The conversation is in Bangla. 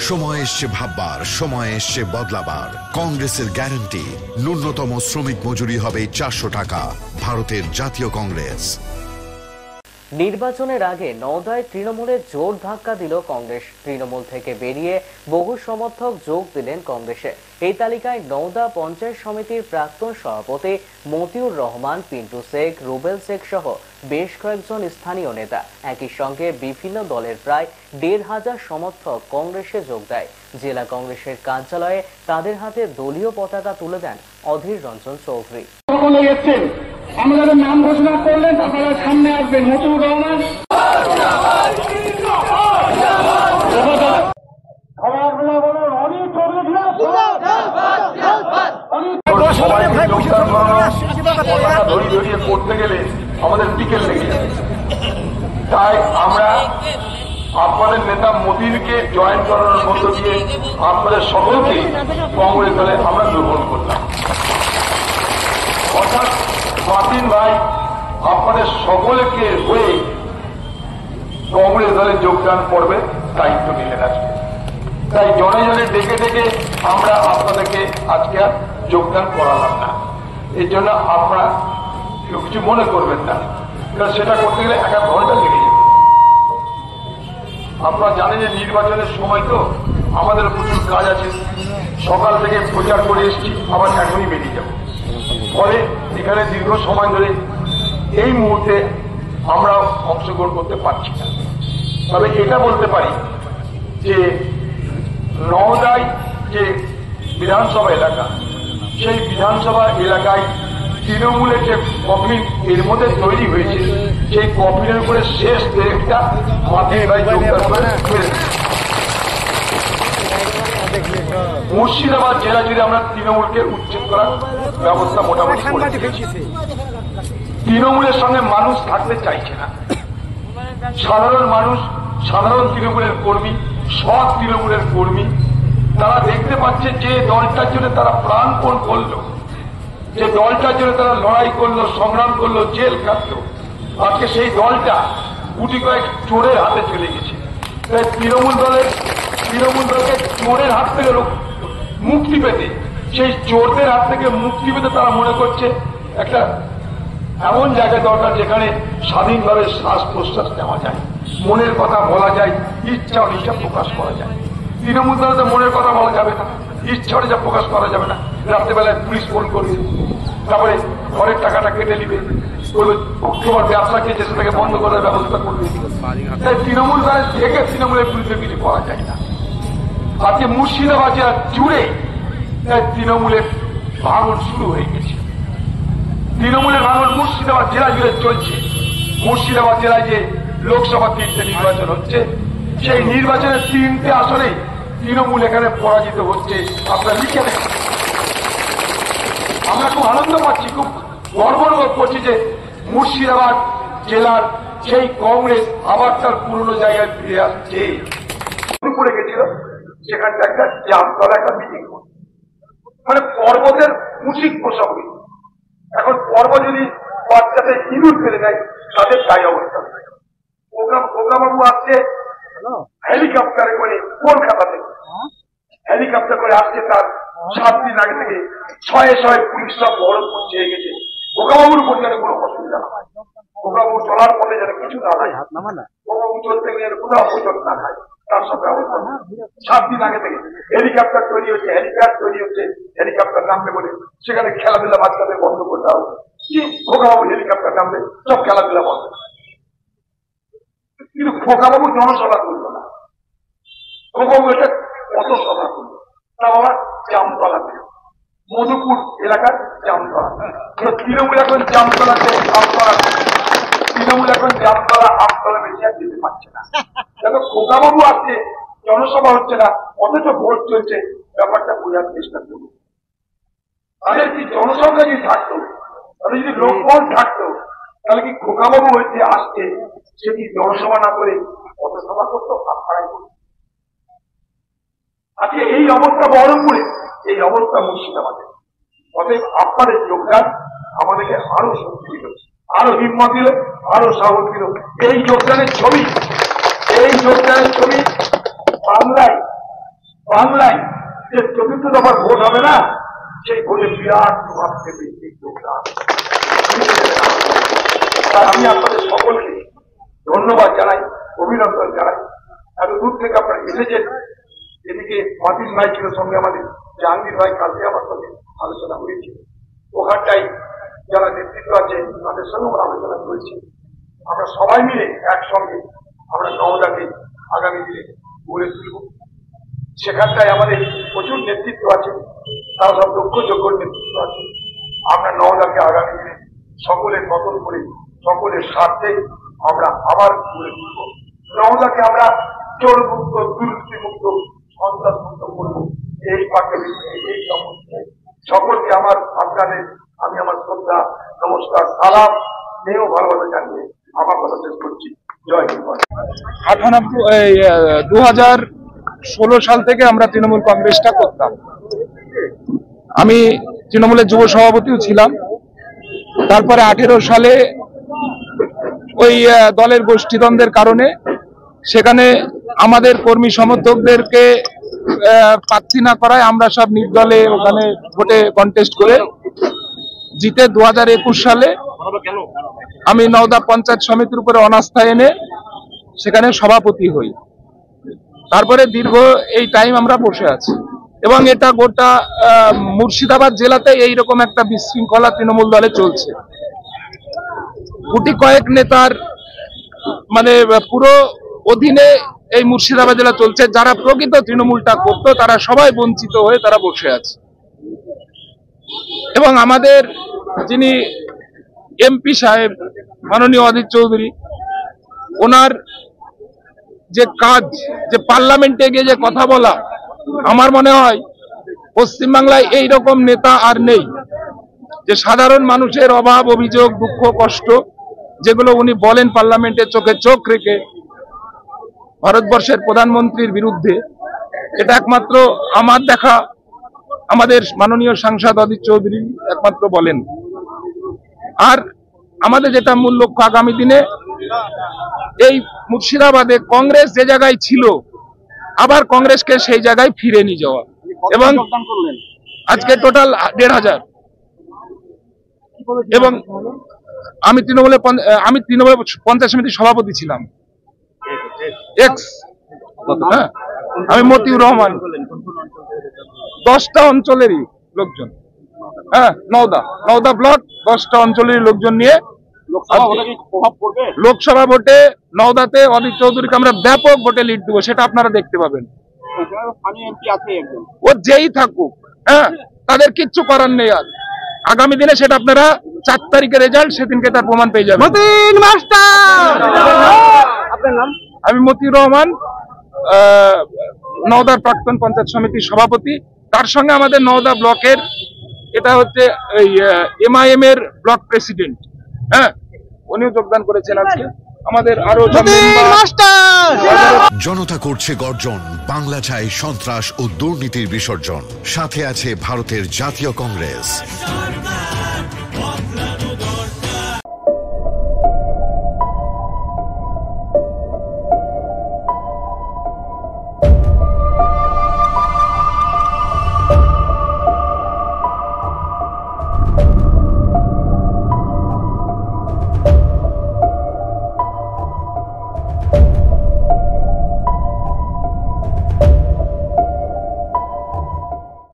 সময় এসছে ভাববার, সময় এসছে বদলাবার। কংগ্রেসের গ্যারান্টি, ন্যূনতম শ্রমিক মজুরি হবে 400 টাকা। ভারতের জাতীয় কংগ্রেস। নির্বাচনের আগে নওদায় তৃণমূলের জোর ধাক্কা দিল কংগ্রেস। তৃণমূল থেকে বেরিয়ে বহু সমর্থক যোগ দিলেন কংগ্রেসে। এই তালিকায় নওদা পঞ্চায়েত সমিতির প্রাক্তন সভাপতি মতিউর রহমান, পিন্টু শেখ, রুবেল শেখ সহ বেশ কয়েকজন স্থানীয় নেতা। একই সঙ্গে বিভিন্ন দলের প্রায় ১৫০০ সমর্থক কংগ্রেসে যোগ দেয়। জেলা কংগ্রেসের কার্যালয়ে তাদের হাতে দলীয় পতাকা তুলে দেন অধীর রঞ্জন চৌধুরী। আমাদের নাম ঘোষণা করলেন, আপনারা সামনে আসবেন। মতিউর রহমান, করতে গেলে আমাদের বিকেল লেগে যাবে। তাই আমরা আপনাদের নেতা মোদীকে জয়েন করানোর মধ্য দিয়ে আপনাদের সকলকে কংগ্রেস দলে আমরা গ্রহণ করলাম। অর্থাৎ মার্টিন ভাই আপনাদের সকলকে হয়ে কংগ্রেস দলে যোগদান করবে দায়িত্ব নিলেন আজকে। তাই জনে জনে ডেকে ডেকে আমরা আপনাদেরকে আজকে আর যোগদান করালাম না। এই জন্য আপনারা কেউ কিছু মনে করবেন না, কারণ সেটা করতে গেলে 1 ঘন্টা লেগে যাবে। আপনারা জানেন যে নির্বাচনের সময় তো আমাদের প্রচুর কাজ আছে। সকাল থেকে প্রচার করে এসেছি, আবার এখনই বেরিয়ে যাব। ফলে এখানে দীর্ঘ সময় ধরে এই মুহূর্তে আমরা অংশগ্রহণ করতে পারছি না। তবে এটা বলতে পারি যে নওদায় যে বিধানসভা এলাকা, সেই বিধানসভা এলাকায় তৃণমূলের যে কফিন এর মধ্যে তৈরি হয়েছে, সেই কফিনের উপরে শেষ দেড়টা মাটির ভাই যোগদান করে। মুর্শিদাবাদ জেলা জুড়ে আমরা তৃণমূলকে উচ্ছেদ করার ব্যবস্থা মোটামুটি করেছি। তৃণমূলের সঙ্গে মানুষ থাকতে চাইছে না। সাধারণ মানুষ, সাধারণ তৃণমূলের কর্মী, সৎ তৃণমূলের কর্মী, তারা দেখতে পাচ্ছে যে দলটার জন্য তারা প্রাণপণ করলো, যে দলটার জন্য তারা লড়াই করলো, সংগ্রাম করলো, জেল কাটলো, আজকে সেই দলটা গুটি কয়েক চোরের হাতে চলে গেছে। তাই তৃণমূল দলকে চোরের হাত থেকে মুক্তি পেতে, সেই চোরদের হাত থেকে মুক্তি পেতে তারা মনে করছে একটা এমন জায়গায় দরকার যেখানে স্বাধীনভাবে শ্বাস প্রশ্বাস নেওয়া যায়, মনের কথা বলা যায়, ইচ্ছা অনিচ্ছা প্রকাশ করা যায়। তৃণমূল দলে মনের কথা বলা যাবে না, ইচ্ছা অনিচ্ছা প্রকাশ করা যাবে না। রাত্রেবেলায় পুলিশ ফোন করবে, তারপরে ঘরের টাকাটা কেটে নিবে, তোমার ব্যবসা খেয়েছে সেটাকে বন্ধ করার ব্যবস্থা করবে। তাই তৃণমূল দলে থেকে তৃণমূলের বিরুদ্ধে কিছু করা যায় না। আজকে মুর্শিদাবাদ জেলা জুড়ে তৃণমূলের ভাঙন শুরু হয়ে গেছে। তৃণমূলের ভাঙন মুর্শিদাবাদ জেলা জুড়ে চলছে। মুর্শিদাবাদ জেলায় যে লোকসভা 3টে নির্বাচন হচ্ছে, সেই নির্বাচনের 3টে আসনে তৃণমূল এখানে পরাজিত হচ্ছে। আপনারা লিখে নেন। আমরা খুব আনন্দ পাচ্ছি, খুব গর্ব অনুভব করছি যে মুর্শিদাবাদ জেলার সেই কংগ্রেস আবার তার পুরনো জায়গায় ফিরে আসছে। পড়ে গেছিল সেখানটা একটা জামতলা একটা মিটিং, মানে পর্বতের উচিত পোষা হইল। এখন পর্ব যদি বাচ্চাতে ইঁদুর ফেলে দেয়, তাদের তাই অবস্থা। বাবু আসছে হেলিকপ্টারে করে কলকাতা থেকে, হেলিকপ্টার করে আসছে। তার 7 দিন আগে থেকে শয়ে পুলিশ সব বহরমপুর চেয়ে গেছে। খোকাবাবুর উপর যেন কোনো অসুবিধা না হয়, খোকাবাবু চলার পথে যেন কিছু না হয়, খোকাবাবু চলতে গেলে যেন কোথাও অপচট না খায়, তার সব ব্যবস্থা 7 দিন আগে থেকে হেলিকপ্টার তৈরি হচ্ছে, হেলিপ্যাড তৈরি হচ্ছে। হেলিকপ্টার নামবে বলে সেখানে খেলাধুলা বাচ্চাদের বন্ধ করতে হবে। কি খোকাবাবু হেলিকপ্টার নামবে, সব খেলাধুলা বন্ধ। কিন্তু খোকাবাবু জনসভা করলো না। খোকাবাবু এটা কত সভা করলো, তা আবার জামতলাতে, মধুপুর এলাকার জামতলা। তৃণমূল এখন জামতলাতে তৃণমূল এখন জামতলা আমতলা বেশি আর যেতে পারছে না। দেখো খোকাবাবু আসছে, জনসভা হচ্ছে না, অথচ ভোট চলছে। ব্যাপারটা বোঝার চেষ্টা করুন। তাদের কি জনসংখ্যা যদি থাকতো, তাদের যদি লোকবল থাকতো, তাহলে কি খোকাবাবু হচ্ছে আসছে, সে কি জনসভা না করে পথসভা করতো, আখড়াই করতো? আজকে এই অবস্থা বহরমপুরে, এই অবস্থা মুর্শিদাবাদে। অতএব আপনাদের যোগদান আমাদেরকে আরো শক্তি দিল, আরো হিম্মত দিল, আরো সাহস দিল। এই যোগদানের ছবি বাংলায় বাংলায় যে চতুর্থ দফার ভোট হবে না, সেই ভোটে বিরাট প্রভাব দেবে এই লোকটা। তাই আমি আপনাদের সকলকে ধন্যবাদ জানাই, অভিনন্দন জানাই। এত দূর থেকে আপনারা এসেছেন। এদিকে মাতিন ভাই ছিল সঙ্গে, আমাদের জাহাঙ্গীর ভাই কালকে আমার সঙ্গে আলোচনা হয়েছে। ওখানটাই যারা নেতৃত্ব আছে তাদের সঙ্গে আমরা আলোচনা করেছি। আমরা সবাই মিলে একসঙ্গে আমরা নওদাকে আগামী দিনে গড়ে তুলব। সেখানটায় আমাদের প্রচুর নেতৃত্ব আছে, তারা সব যোগ্য নেতৃত্ব আছে। আমরা নওদাকে আগামী দিনে সকলের মতন করে সকলের স্বার্থে আমরা আবার গড়ে তুলব। নওদাকে আমরা চোর মুক্ত, দুর্নীতি মুক্ত, সন্ত্রাস মুক্ত করবো। এই পাকে এই সকলকে আপনাদের আমি আমার শ্রদ্ধা, নমস্কার, সালাম, স্নেহ, ভালোবাসা জানিয়ে আমার কথা শেষ করছি। জয় হিন্দ। 2016 সাল থেকে আমরা তৃণমূল কংগ্রেসটা করতাম। আমি তৃণমূলের যুব সভাপতিও ছিলাম। তারপরে 18 সালে ওই দলের গোষ্ঠীদ্বন্দ্বের কারণে সেখানে আমাদের কর্মী সমর্থকদেরকে প্রার্থী না করায় আমরা সব নির্দলে ওখানে ভোটে কন্টেস্ট করে জিতে 2021 সালে আমি নওদা পঞ্চায়েত সমিতির উপরে অনাস্থা এনে সেখানে সভাপতি হই। তারপরে দীর্ঘ এই টাইম আমরা বসে আছি এবং এটা গোটা মুর্শিদাবাদ জেলাতে এইরকম একটা বিশৃঙ্খলা তৃণমূল দলে চলছে। গুটি কয়েক নেতার মানে পুরো অধীনে এই মুর্শিদাবাদ জেলা চলছে। যারা প্রকৃত তৃণমূলটা করতো তারা সবাই বঞ্চিত হয়ে তারা বসে আছে। এবং আমাদের যিনি এমপি সাহেব মাননীয় অধীর চৌধুরী, ওনার যে কাজ, যে পার্লামেন্টে গিয়ে যে কথা বলা, আমার মনে হয় পশ্চিমবাংলায় এইরকম নেতা আর নেই। যে সাধারণ মানুষের অভাব, অভিযোগ, দুঃখ, কষ্ট যেগুলো উনি বলেন পার্লামেন্টে চোখে চোখ রেখে ভারতবর্ষের প্রধানমন্ত্রীর বিরুদ্ধে, এটা একমাত্র আমার দেখা আমাদের মাননীয় সাংসদ অধীর চৌধুরী একমাত্র বলেন। আর আমাদের যেটা মূল লক্ষ্য, আগামী দিনে এই মুর্শিদাবাদে কংগ্রেস যে জায়গায় ছিল আবার কংগ্রেসকে সেই জায়গায় ফিরে নিয়ে যাওয়া। এবং আজকে টোটাল 1500। এবং আমি তৃণমূলের পঞ্চায়েত সমিতির সভাপতি ছিলাম। হ্যাঁ, আমি মতিউর রহমান। 10টা অঞ্চলেরই লোকজন, হ্যাঁ, নওদা ব্লক 10টা অঞ্চলের লোকজন নিয়ে লোকসভা ভোটে নওদাতে অধীর চৌধুরীকে আমরা ব্যাপক ভোটে লিড দেবো, সেটা আপনারা দেখতে পাবেন। ও যেই থাকুক, হ্যাঁ, তাদের কিচ্ছু করার নেই। আর আগামী দিনে সেটা আপনারা 4 তারিখের রেজাল্ট, সেদিনকে তার প্রমাণ পেয়ে যাবেন। আমি মতিউর রহমান, নওদার প্রাক্তন পঞ্চায়েত সমিতির সভাপতি। তার সঙ্গে আমাদের নওদা ব্লকের, এটা হচ্ছে MIM এর ব্লক প্রেসিডেন্ট, হ্যাঁ, উনিও যোগদান করেছেন আজকে। আমাদের আরো জনতা করছে গর্জন, বাংলা চাই সন্ত্রাস ও দুর্নীতির বিসর্জন। সাথে আছে ভারতের জাতীয় কংগ্রেস।